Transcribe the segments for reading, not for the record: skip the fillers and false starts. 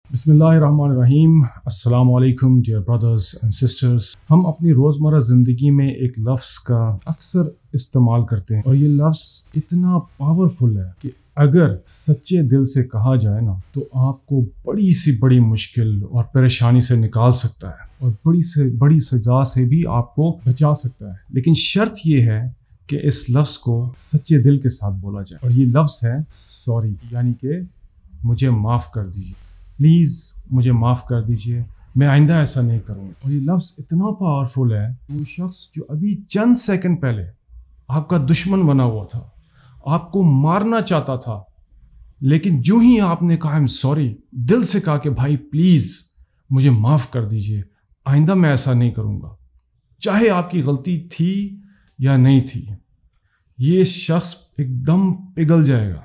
बिस्मिल्लाहिर्रहमानिर्रहीम। अस्सलाम वालेकुम डियर ब्रदर्स एंड सिस्टर्स। हम अपनी रोज़मर्रा ज़िंदगी में एक लफ्ज़ का अक्सर इस्तेमाल करते हैं और ये लफ्ज़ इतना पावरफुल है कि अगर सच्चे दिल से कहा जाए ना तो आपको बड़ी सी बड़ी मुश्किल और परेशानी से निकाल सकता है और बड़ी से बड़ी सजा से भी आपको बचा सकता है। लेकिन शर्त ये है कि इस लफ्ज़ को सच्चे दिल के साथ बोला जाए और ये लफ्ज़ है सॉरी, यानी कि मुझे माफ़ कर दीजिए, प्लीज़ मुझे माफ़ कर दीजिए, मैं आइंदा ऐसा नहीं करूँगा। और ये लफ्ज़ इतना पावरफुल है, वो शख्स जो अभी चंद सेकंड पहले आपका दुश्मन बना हुआ था, आपको मारना चाहता था, लेकिन जो ही आपने कहा आई एम सॉरी, दिल से कहा कि भाई प्लीज़ मुझे माफ़ कर दीजिए, आइंदा मैं ऐसा नहीं करूँगा, चाहे आपकी गलती थी या नहीं थी, ये शख्स एकदम पिघल जाएगा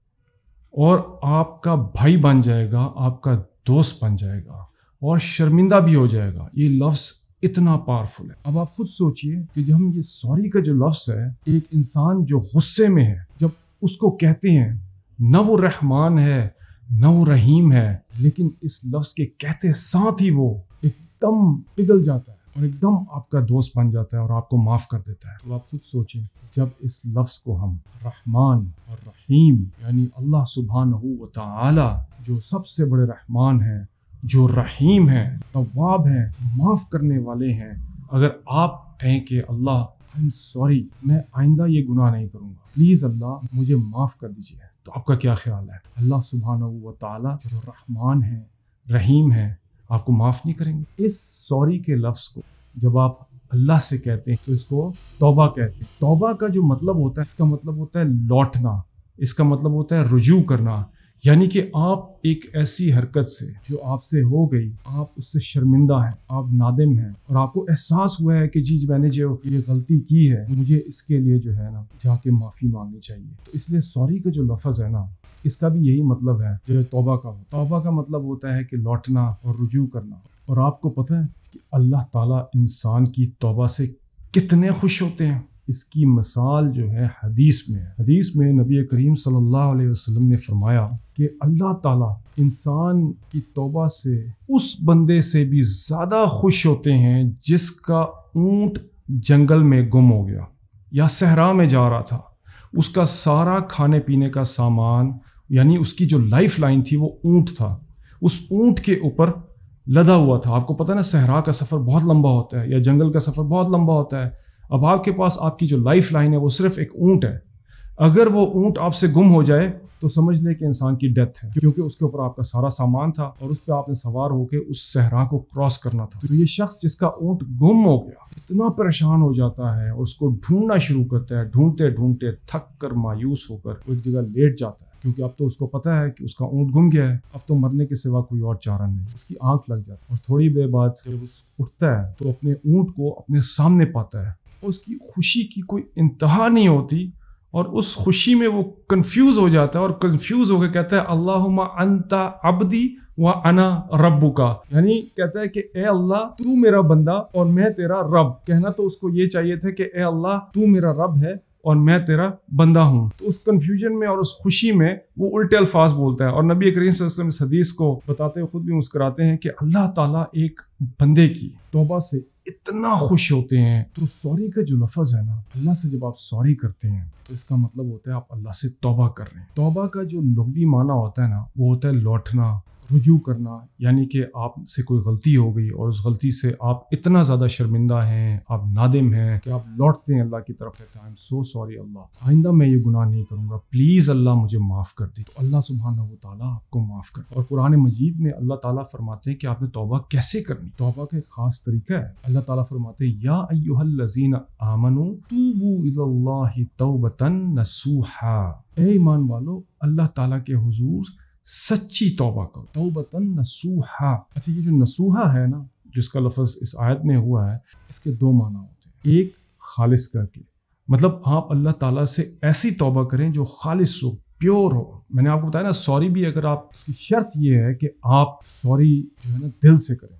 और आपका भाई बन जाएगा, आपका दोस्त बन जाएगा और शर्मिंदा भी हो जाएगा। ये लफ्ज़ इतना पावरफुल है। अब आप खुद सोचिए कि जब हम ये सॉरी का जो लफ्ज़ है, एक इंसान जो गुस्से में है, जब उसको कहते हैं, न वो रहमान है न वो रहीम है, लेकिन इस लफ्ज़ के कहते साथ ही वो एकदम पिघल जाता है और एकदम आपका दोस्त बन जाता है और आपको माफ़ कर देता है। तो आप खुद सोचें, जब इस लफ्ज़ को हम रहमान और रहीम यानी अल्लाह सुब्हानहू व तआला जो सबसे बड़े रहमान हैं, जो रहीम हैं, तव्वाब हैं, माफ़ करने वाले हैं, अगर आप कहें कि अल्लाह आई एम सॉरी, मैं आइंदा ये गुनाह नहीं करूँगा, प्लीज़ अल्लाह मुझे माफ़ कर दीजिए, तो आपका क्या ख्याल है? अल्लाह सुब्हानहू व तआला जो रहमान है, रहीम है, आपको माफ़ नहीं करेंगे? इस सॉरी के लफ्ज़ को जब आप अल्लाह से कहते हैं तो इसको तौबा कहते हैं। तौबा का जो मतलब होता है, इसका मतलब होता है लौटना, इसका मतलब होता है रुजू करना, यानी कि आप एक ऐसी हरकत से जो आपसे हो गई, आप उससे शर्मिंदा हैं, आप नादिम हैं और आपको एहसास हुआ है कि जी मैंने जो ये गलती की है, मुझे इसके लिए जो है ना जाके माफ़ी मांगनी चाहिए। तो इसलिए सॉरी का जो लफ्ज़ है ना, इसका भी यही मतलब है जो तौबा का हो। तौबा का मतलब होता है कि लौटना और रुजू करना। और आपको पता है कि अल्लाह ताला इंसान की तौबा से कितने खुश होते हैं। इसकी मिसाल जो है हदीस में है। हदीस में नबी करीम सल्लल्लाहु अलैहि वसल्लम ने फरमाया कि अल्लाह ताला इंसान की तौबा से उस बंदे से भी ज़्यादा खुश होते हैं जिसका ऊँट जंगल में गुम हो गया या सहरा में जा रहा था, उसका सारा खाने पीने का सामान यानी उसकी जो लाइफ लाइन थी वो ऊँट था, उस ऊँट के ऊपर लदा हुआ था। आपको पता है ना, सहरा का सफ़र बहुत लंबा होता है या जंगल का सफ़र बहुत लंबा होता है। अब आपके पास आपकी जो लाइफ लाइन है वो सिर्फ एक ऊँट है। अगर वो ऊँट आपसे गुम हो जाए तो समझ ले कि इंसान की डेथ है, क्योंकि उसके ऊपर आपका सारा सामान था और उस पर आपने सवार होकर उस सहरा को क्रॉस करना था। तो ये शख्स जिसका ऊँट गुम हो गया इतना परेशान हो जाता है और उसको ढूंढना शुरू करता है, ढूंढते ढूंढते थक कर मायूस होकर वो एक जगह लेट जाता है, क्योंकि अब तो उसको पता है कि उसका ऊँट गुम गया है, अब तो मरने के सिवा कोई और चारा नहीं। उसकी आंख लग जाती है और थोड़ी देर बाद जब उठता है तो अपने ऊँट को अपने सामने पाता है। उसकी खुशी की कोई इंतहा नहीं होती और उस खुशी में वो कंफ्यूज हो जाता है और कंफ्यूज होकर कहता है अल्लाहुम्मा अंता अब्दी व अना रब्बुका, यानी कहता है कि ए अल्लाह तू मेरा बंदा और मैं तेरा रब। कहना तो उसको ये चाहिए था कि ए अल्लाह तू मेरा रब है और मैं तेरा बंदा हूँ। तो उस कंफ्यूजन में और उस खुशी में वो उल्टे अल्फाज बोलता है और नबी करीम सल्लल्लाहु अलैहि वसल्लम इस हदीस को बताते हुए खुद भी मुस्कुराते हैं कि अल्लाह ताला एक बंदे की तौबा से इतना खुश होते हैं। तो सॉरी का जो लफ्ज़ है ना, अल्लाह से जब आप सॉरी करते हैं तो इसका मतलब होता है आप अल्लाह से तौबा कर रहे हैं। तौबा का जो लुग़वी माना होता है ना, वो होता है लौटना, रुजू करना, यानी कि आपसे कोई गलती हो गई और उस गलती से आप इतना ज़्यादा शर्मिंदा हैं, आप नादिम हैं कि आप लौटते हैं अल्लाह की तरफ, कहते हैं आई एम सो सॉरी अल्लाह, आइंदा मैं ये गुनाह नहीं करूँगा, प्लीज़ अल्लाह मुझे माफ़ कर दी। तो अल्लाह सुब्हानहू व तआला आपको माफ़ कर। और कुरान मजीद में अल्लाह ताला फरमाते हैं कि आपने तौबा कैसे करनी। तौबा का एक ख़ास तरीका है। अल्लाह ताला फरमाते हैं या अय्युहल्लज़ीना आमनू तूबू इलल्लाहि तौबतन नसूहा, ए ईमान वालो अल्लाह ताला के हुजूर सच्ची तौबा करो, तौबतन नसूहा। अच्छा, ये जो नसूहा है ना, जिसका लफ्ज़ इस आयत में हुआ है, इसके दो माना होते हैं। एक खालिस करके, मतलब आप अल्लाह ताला से ऐसी तौबा करें जो खालिस हो, प्योर हो। मैंने आपको बताया ना, सॉरी भी अगर आप, उसकी शर्त ये है कि आप सॉरी जो है ना दिल से करें।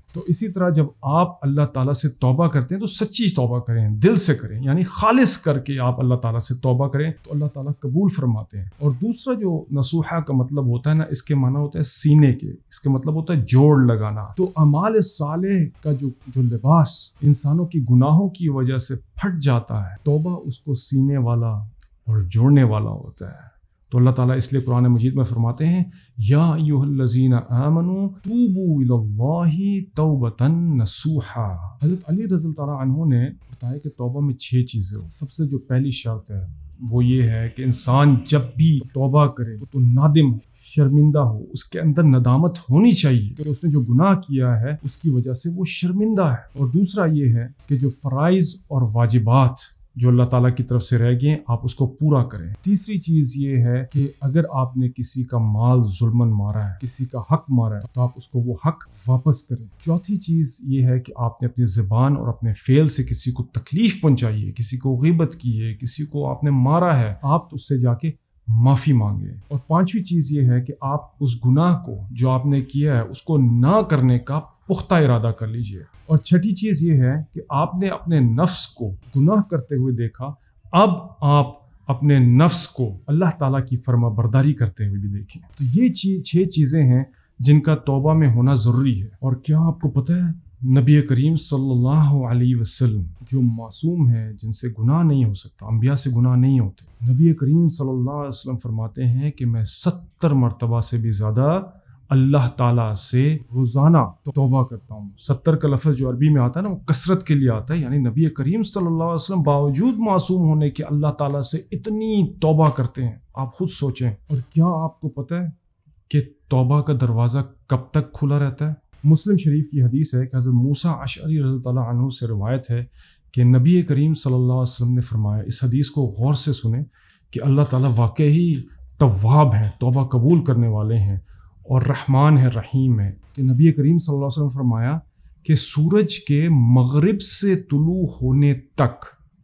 تو اسی طرح جب آپ اللہ تعالیٰ سے توبہ کرتے ہیں تو سچی توبہ کریں، دل سے کریں، یعنی خالص کر کے آپ اللہ تعالیٰ سے توبہ کریں تو اللہ تعالیٰ قبول فرماتے ہیں۔ اور دوسرا جو نصوحہ کا مطلب ہوتا ہے نا، اس کے معنی ہوتا ہے سینے کے، اس کے مطلب ہوتا ہے جوڑ لگانا۔ تو اعمال صالح کا جو لباس انسانوں کی گناہوں کی وجہ سے پھٹ جاتا ہے، توبہ اس کو سینے والا اور جوڑنے والا ہوتا ہے۔ تو اللہ تعالیٰ اس لیے قرآن مجید میں فرماتے ہیں یا ایھا الذین آمنوا توبوا الی اللہ توبۃ نصوحا۔ حضرت علی رضی اللہ تعالیٰ عنہ نے بتایا کہ توبہ میں 6 چیزیں ہو۔ سب سے جو پہلی شرط ہے وہ یہ ہے کہ انسان جب بھی توبہ کرے تو نادم ہو، شرمندہ ہو، اس کے اندر ندامت ہونی چاہیے کہ اس نے جو گناہ کیا ہے اس کی وجہ سے وہ شرمندہ ہے۔ اور دوسرا یہ ہے کہ جو فرائض اور واجبات جو اللہ تعالیٰ کی طرف سے رہ گئے آپ اس کو پورا کریں۔ تیسری چیز یہ ہے کہ اگر آپ نے کسی کا مال ظلماً مارا ہے، کسی کا حق مارا ہے، تو آپ اس کو وہ حق واپس کریں۔ چوتھی چیز یہ ہے کہ آپ نے اپنی زبان اور اپنے فعل سے کسی کو تکلیف پہنچائی ہے، کسی کو غیبت کی ہے، کسی کو آپ نے مارا ہے، آپ اس سے جا کے معافی مانگے۔ اور پانچویں چیز یہ ہے کہ آپ اس گناہ کو جو آپ نے کیا ہے اس کو نہ کرنے کا پختہ ارادہ کر لیجئے۔ اور چھٹی چیز یہ ہے کہ آپ نے اپنے نفس کو گناہ کرتے ہوئے دیکھا، اب آپ اپنے نفس کو اللہ تعالیٰ کی فرما برداری کرتے ہوئے بھی دیکھیں۔ تو یہ 6 چیزیں ہیں جن کا توبہ میں ہونا ضروری ہے۔ اور کیا آپ کو پتہ ہے نبی کریم صلی اللہ علیہ وسلم جو معصوم ہے، جن سے گناہ نہیں ہو سکتا، انبیاء سے گناہ نہیں ہوتے، نبی کریم صلی اللہ علیہ وسلم فرماتے ہیں کہ میں 70 مرتبہ سے بھی زیادہ اللہ تعالیٰ سے روزانہ توبہ کرتا ہوں۔ 70 کا لفظ جو عربی میں آتا ہے نا وہ کثرت کے لیے آتا ہے، یعنی نبی کریم صلی اللہ علیہ وسلم باوجود معصوم ہونے کے اللہ تعالیٰ سے اتنی توبہ کرتے ہیں، آپ خود سوچیں۔ اور کیا آپ کو پتہ ہے کہ توبہ کا دروازہ کب تک کھلا رہتا ہے؟ مسلم شریف کی حدیث ہے کہ حضرت موسیٰ اشعری رضی اللہ عنہ سے روایت ہے کہ نبی کریم صلی اللہ علیہ وسلم نے فرمایا، اس حدیث کو غور سے سنیں، کہ اللہ تعالیٰ واقعی تواب ہیں، توبہ قبول کرنے والے ہیں اور رحمان ہے، رحیم ہے، کہ نبی کریم صلی اللہ علیہ وسلم فرمایا کہ سورج کے مغرب سے طلوع ہونے تک،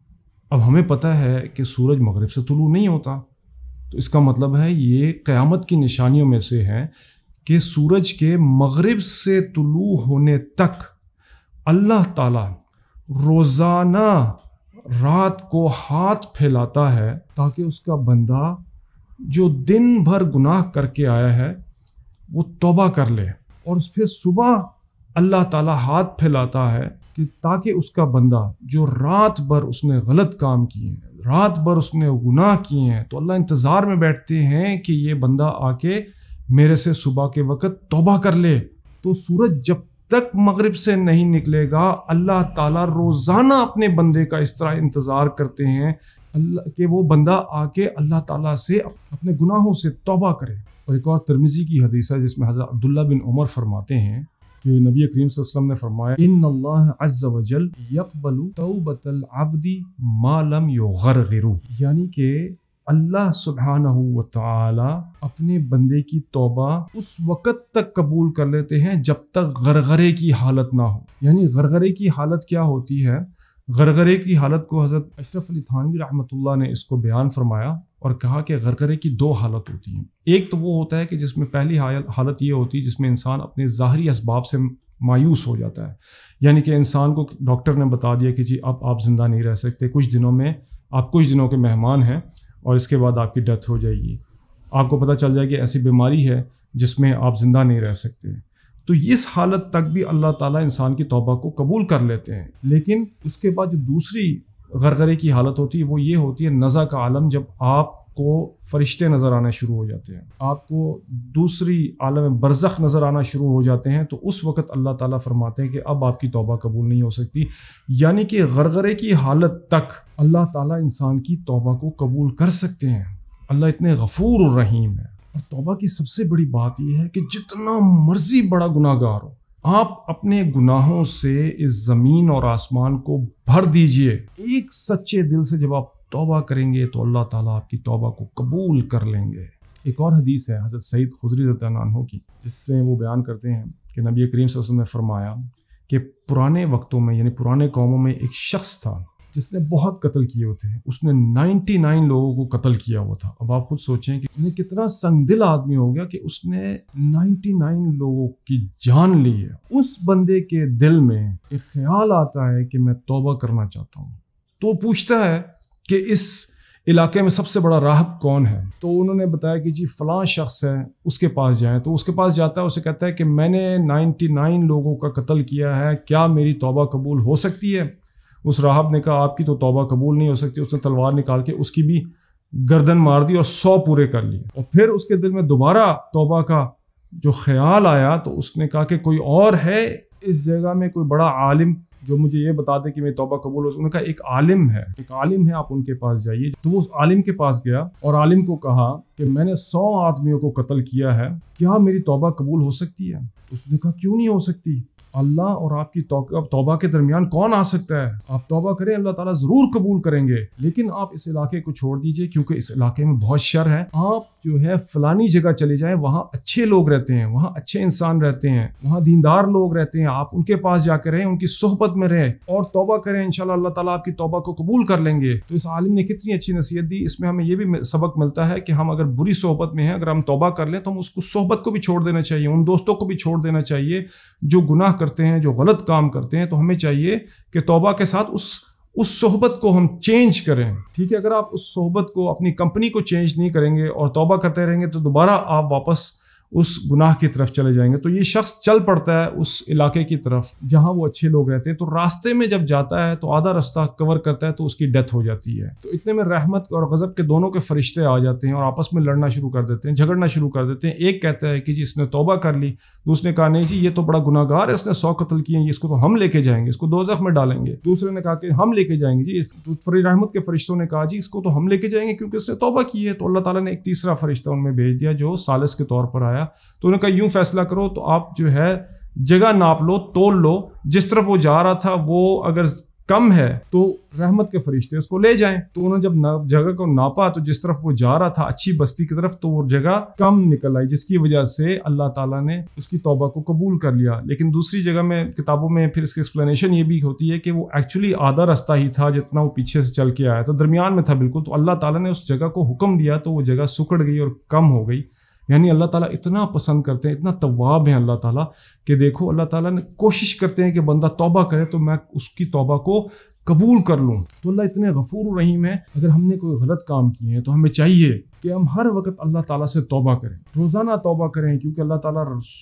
اب ہمیں پتہ ہے کہ سورج مغرب سے طلوع نہیں ہوتا، تو اس کا مطلب ہے یہ قیامت کی نشانیوں میں سے ہے کہ سورج کے مغرب سے طلوع ہونے تک اللہ تعالیٰ روزانہ رات کو ہاتھ پھیلاتا ہے تاکہ اس کا بندہ جو دن بھر گناہ کر کے آیا ہے وہ توبہ کر لے، اور پھر صبح اللہ تعالیٰ ہاتھ پھیلاتا ہے کہ تاکہ اس کا بندہ جو رات بھر اس نے غلط کام کیے ہیں، رات بھر اس نے گناہ کیے ہیں، تو اللہ انتظار میں بیٹھتے ہیں کہ یہ بندہ آ کے میرے سے صبح کے وقت توبہ کر لے۔ تو سورج جب تک مغرب سے نہیں نکلے گا اللہ تعالیٰ روزانہ اپنے بندے کا اس طرح انتظار کرتے ہیں کہ وہ بندہ آ کے اللہ تعالیٰ سے اپنے گناہوں سے توبہ کرے۔ اور ایک اور ترمذی کی حدیث ہے جس میں حضرت عبداللہ بن عمر فرماتے ہیں کہ نبی کریم صلی اللہ علیہ وسلم نے فرمایا ان اللہ عز وجل یقبل توبۃ العبد ما لم یغرغر، یعنی کہ اللہ سبحانہ و تعالی اپنے بندے کی توبہ اس وقت تک قبول کر لیتے ہیں جب تک غرغرے کی حالت نہ ہو۔ یعنی غرغرے کی حالت کیا ہوتی ہے؟ غرغرے کی حالت کو حضرت اشرف علی تھانوی رحمۃ اللہ نے اس کو بیان فرمایا اور کہا کہ غرغرے کی 2 حالت ہوتی ہیں۔ ایک تو وہ ہوتا ہے کہ جس میں پہلی حالت یہ ہوتی ہے جس میں انسان اپنے ظاہری اسباب سے مایوس ہو جاتا ہے، یعنی کہ انسان کو ڈاکٹر نے بتا دیا کہ جی اب آپ زندہ نہیں رہ سکتے، کچھ دنوں کے مہمان ہیں اور اس کے بعد آپ کی ڈیتھ ہو جائے گی، آپ کو پتہ چل جائے کہ ایسی بیماری ہے جس میں آپ زندہ نہیں رہ سکتے۔ تو اس حالت تک بھی اللہ تعالیٰ انسان کی توبہ کو قبول کر لیتے ہیں، لیکن اس کے بعد جو دوسری غرغرے کی حالت ہوتی ہے وہ یہ ہوتی ہے نزع کا عالم، جب آپ کو فرشتے نظر آنا شروع ہو جاتے ہیں، آپ کو دوسری عالم برزخ نظر آنا شروع ہو جاتے ہیں، تو اس وقت اللہ تعالیٰ فرماتے ہیں کہ اب آپ کی توبہ قبول نہیں ہو سکتی۔ یعنی کہ غرغرے کی حالت تک اللہ تعالیٰ انسان کی توبہ کو قبول کر سکتے ہیں۔ اللہ اتنے غفور و رحیم ہے۔ اور توبہ کی سب سے بڑی بات یہ ہے کہ جتنا مرضی بڑا گناہ گار ہو، آپ اپنے گناہوں سے اس زمین اور آسمان کو بھر دیجئے۔ ایک سچے دل سے جب آپ توبہ کریں گے تو اللہ تعالیٰ آپ کی توبہ کو قبول کر لیں گے۔ ایک اور حدیث ہے حضرت سعید خدری رضی اللہ عنہ کی، جس میں وہ بیان کرتے ہیں کہ نبی کریم صلی اللہ علیہ وسلم نے فرمایا کہ پرانے وقتوں میں یعنی پرانے قوموں میں ایک شخص تھا جس نے بہت قتل کیے ہوتے ہیں، اس نے 99 لوگوں کو قتل کیا ہوا تھا۔ اب آپ خود سوچیں کہ انہیں کتنا سنگ دل آدمی ہو گیا کہ اس نے 99 لوگوں کی جان لی ہے۔ اس بندے کے دل میں ایک خیال آتا ہے کہ میں توبہ کرنا چاہتا ہوں، تو پوچھتا ہے کہ اس علاقے میں سب سے بڑا راہب کون ہے؟ تو انہوں نے بتایا کہ جی فلاں شخص ہے، اس کے پاس جائیں۔ تو اس کے پاس جاتا ہے، اسے کہتا ہے کہ میں نے 99 لوگوں کا قتل کیا ہے، کیا میری توبہ قبول ہو سکتی ہے؟ اس راہب نے کہا آپ کی تو توبہ قبول نہیں ہو سکتی۔ اس نے تلوار نکال کے اس کی بھی گردن مار دی اور 100 پورے کر لیے۔ اور پھر اس کے دل میں دوبارہ توبہ کا جو خیال آیا تو اس نے کہا کہ کوئی اور ہے اس جگہ میں، کوئی بڑا عالم جو مجھے یہ بتا دے کہ میری توبہ قبول ہو۔ انہوں نے کہا ایک عالم ہے، آپ ان کے پاس جائیے۔ تو وہ اس عالم کے پاس گیا اور عالم کو کہا کہ میں نے 100 آدمیوں کو قتل کیا ہے، کیا میری توبہ قبول ہو سکتی ہے؟ اس نے کہا کیوں نہیں ہو سکتی؟ اللہ اور آپ کی توبہ کے درمیان کون آ سکتا ہے؟ آپ توبہ کریں، اللہ تعالیٰ ضرور قبول کریں گے، لیکن آپ اس علاقے کو چھوڑ دیجئے کیونکہ اس علاقے میں بہت شر ہے۔ آپ جو ہے فلانی جگہ چلے جائیں، وہاں اچھے لوگ رہتے ہیں، وہاں اچھے انسان رہتے ہیں، وہاں دیندار لوگ رہتے ہیں، آپ ان کے پاس جا کے رہیں، ان کی صحبت میں رہیں اور توبہ کریں، انشاءاللہ اللہ تعالیٰ آپ کی توبہ کو قبول کر لیں گے۔ تو اس عالم نے کتنی اچھی نصیحت دی۔ اس میں ہمیں یہ بھی سبق ملتا ہے کہ ہم اگر بری صحبت میں ہیں، اگر ہم توبہ کر لیں تو ہم اس کو صحبت کو بھی چھوڑ دینا چاہیے، ان دوستوں کو بھی چھوڑ دینا چاہیے جو گناہ کرتے ہیں، جو غلط کام کرتے ہیں۔ تو ہمیں چاہیے کہ توبہ کے ساتھ اس صحبت کو ہم چینج کریں، ٹھیک ہے؟ اگر آپ اس صحبت کو، اپنی کمپنی کو چینج نہیں کریں گے اور توبہ کرتے رہیں گے تو دوبارہ آپ واپس اس گناہ کی طرف چلے جائیں گے۔ تو یہ شخص چل پڑتا ہے اس علاقے کی طرف جہاں وہ اچھے لوگ رہتے ہیں، تو راستے میں جب جاتا ہے تو آدھا رستہ کور کرتا ہے تو اس کی ڈیتھ ہو جاتی ہے۔ تو اتنے میں رحمت اور غضب کے دونوں کے فرشتے آ جاتے ہیں اور آپس میں لڑنا شروع کر دیتے ہیں، جھگڑنا شروع کر دیتے ہیں۔ ایک کہتا ہے کہ جی اس نے توبہ کر لی، دوسرے نے کہا نہیں جی یہ تو بڑا گناہ گار ہے، اس نے 100 قتل کیے ہیں، اس کو تو ہم لے کے جائیں گے، اس کو دوزخ میں ڈالیں گے۔ دوسرے نے کہا کہ ہم لے کے جائیں گے جی، رحمت کے فرشتوں نے کہا جی اس کو تو ہم لے کے جائیں گے کیونکہ اس نے توبہ کی ہے۔ تو اللہ تعالیٰ نے ایک تیسرا فرشتہ ان میں بھیج دیا جو ثالث کے طور پر آیا۔ تو انہوں نے کہا یوں فیصلہ کرو، تو آپ جو ہے جگہ ناپ لو، تول لو، جس طرف وہ جا رہا تھا وہ اگر کم ہے تو رحمت کے فرشتے اس کو لے جائیں۔ تو انہوں نے جب جگہ کو ناپا تو جس طرف وہ جا رہا تھا اچھی بستی کی طرف، تو وہ جگہ کم نکل آئی، جس کی وجہ سے اللہ تعالیٰ نے اس کی توبہ کو قبول کر لیا۔ لیکن دوسری جگہ میں کتابوں میں پھر اس کی ایکسپلینیشن یہ بھی ہوتی ہے کہ وہ ایکچولی آدھا رستہ ہی تھا جتنا وہ پیچھے سے چل کے آیا تھا، درمیان میں تھا بالکل۔ تو اللہ تعالیٰ نے اس جگہ کو حکم دیا تو وہ جگہ سکڑ گئی اور کم ہو گئی۔ یعنی اللہ تعالیٰ اتنا پسند کرتے ہیں، اتنا تواب ہیں اللہ تعالیٰ کہ دیکھو اللہ تعالیٰ نے کوشش کرتے ہیں کہ بندہ توبہ کرے تو میں اس کی توبہ کو قبول کر لوں۔ تو اللہ اتنے غفور رحیم ہے۔ اگر ہم نے کوئی غلط کام کیے ہیں تو ہمیں چاہیے کہ ہم ہر وقت اللہ تعالیٰ سے توبہ کریں، روزانہ توبہ کریں، کیونکہ اللہ تعالیٰ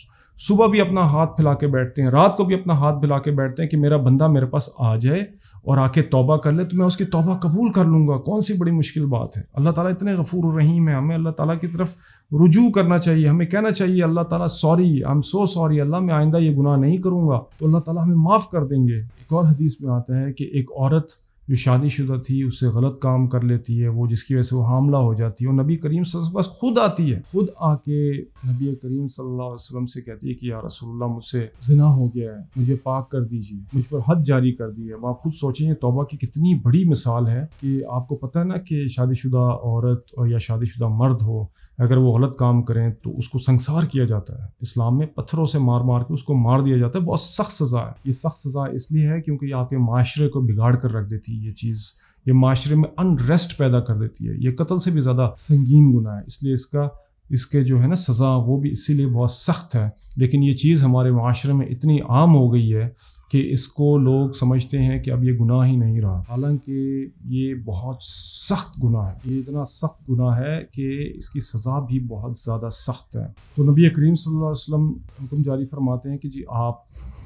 صبح بھی اپنا ہاتھ پھیلا کے بیٹھتے ہیں، رات کو بھی اپنا ہاتھ پھیلا کے بیٹھتے ہیں کہ میرا بندہ میرے پاس آ جائے اور آ کے توبہ کر لے تو میں اس کی توبہ قبول کر لوں گا۔ کون سی بڑی مشکل بات ہے؟ اللہ تعالیٰ اتنے غفور الرحیم ہے، ہمیں اللہ تعالیٰ کی طرف رجوع کرنا چاہیے، ہمیں کہنا چاہیے اللہ تعالیٰ sorry, I am so sorry, اللہ میں آئندہ یہ گناہ نہیں کروں گا، تو اللہ تعالیٰ ہمیں معاف کر دیں گے۔ ایک اور حدیث میں آتا ہے کہ ایک عورت جو شادی شدہ تھی اس سے غلط کام کر لیتی ہے، وہ جس کی وجہ سے وہ حاملہ ہو جاتی ہے، اور نبی کریم صلی اللہ علیہ وسلم بس خود آتی ہے، خود آ کے نبی کریم صلی اللہ علیہ وسلم سے کہتی ہے کہ یا رسول اللہ مجھ سے زنا ہو گیا ہے، مجھے پاک کر دیجیے، مجھ پر حد جاری کر دی ہے۔ آپ خود سوچیں یہ توبہ کی کتنی بڑی مثال ہے کہ آپ کو پتہ ہے نا کہ شادی شدہ عورت یا شادی شدہ مرد ہو، اگر وہ غلط کام کریں تو اس کو سنگسار کیا جاتا ہے، اسلام میں پتھروں سے مار مار کے اس کو مار دیا جاتا ہے، بہت سخت سزا ہے۔ یہ سخت سزا اس لیے ہے کیونکہ یہ آپ کے معاشرے کو بگاڑ کر رکھ دیتی ہے، یہ چیز یہ معاشرے میں انریسٹ پیدا کر دیتی ہے، یہ قتل سے بھی زیادہ سنگین گناہ ہے، اس لیے اس کے جو ہے نا سزا وہ بھی اسی لیے بہت سخت ہے۔ لیکن یہ چیز ہمارے معاشرے میں اتنی عام ہو گئی ہے کہ اس کو لوگ سمجھتے ہیں کہ اب یہ گناہ ہی نہیں رہا، حالانکہ یہ بہت سخت گناہ ہے، یہ اتنا سخت گناہ ہے کہ اس کی سزا بھی بہت زیادہ سخت ہے۔ تو نبی کریم صلی اللہ علیہ وسلم حکم جاری فرماتے ہیں کہ جی آپ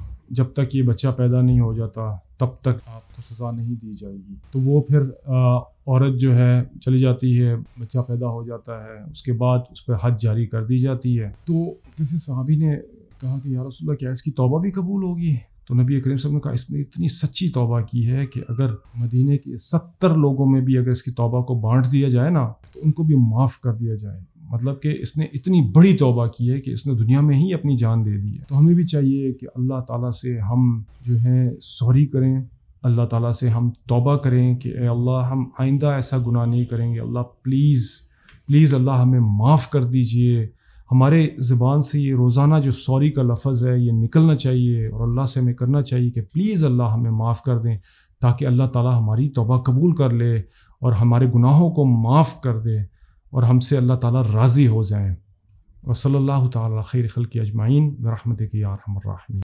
جب تک یہ بچہ پیدا نہیں ہو جاتا تب تک آپ کو سزا نہیں دی جائے گی۔ تو وہ پھر عورت جو ہے چلی جاتی ہے، بچہ پیدا ہو جاتا ہے، اس کے بعد اس پر حد جاری کر دی جاتی ہے۔ تو کسی صحابی نے کہا کہ یا رسول اللہ کیا اس کی توبہ بھی قبول ہوگی؟ تو نبی کریم صلی اللہ علیہ وسلم نے کہا اس نے اتنی سچی توبہ کی ہے کہ اگر مدینے کے 70 لوگوں میں بھی اگر اس کی توبہ کو بانٹ دیا جائے نا تو ان کو بھی معاف کر دیا جائے، مطلب کہ اس نے اتنی بڑی توبہ کی ہے کہ اس نے دنیا میں ہی اپنی جان دے دی ہے۔ تو ہمیں بھی چاہیے کہ اللہ تعالیٰ سے ہم جو ہے سوری کریں، اللہ تعالیٰ سے ہم توبہ کریں کہ اے اللہ ہم آئندہ ایسا گناہ نہیں کریں گے، اللہ پلیز اللہ ہمیں معاف کر دیجئے۔ ہمارے زبان سے یہ روزانہ جو سوری کا لفظ ہے یہ نکلنا چاہیے اور اللہ سے ہمیں کرنا چاہیے کہ پلیز اللہ ہمیں معاف کر دیں، تاکہ اللہ تعالیٰ ہماری توبہ قبول کر لے اور ہمارے گناہوں کو معاف کر دے اور ہم سے اللہ تعالیٰ راضی ہو جائیں. وصلی اللہ تعالیٰ خیر خلق اجمعین برحمتک یا ارحم الراحمین.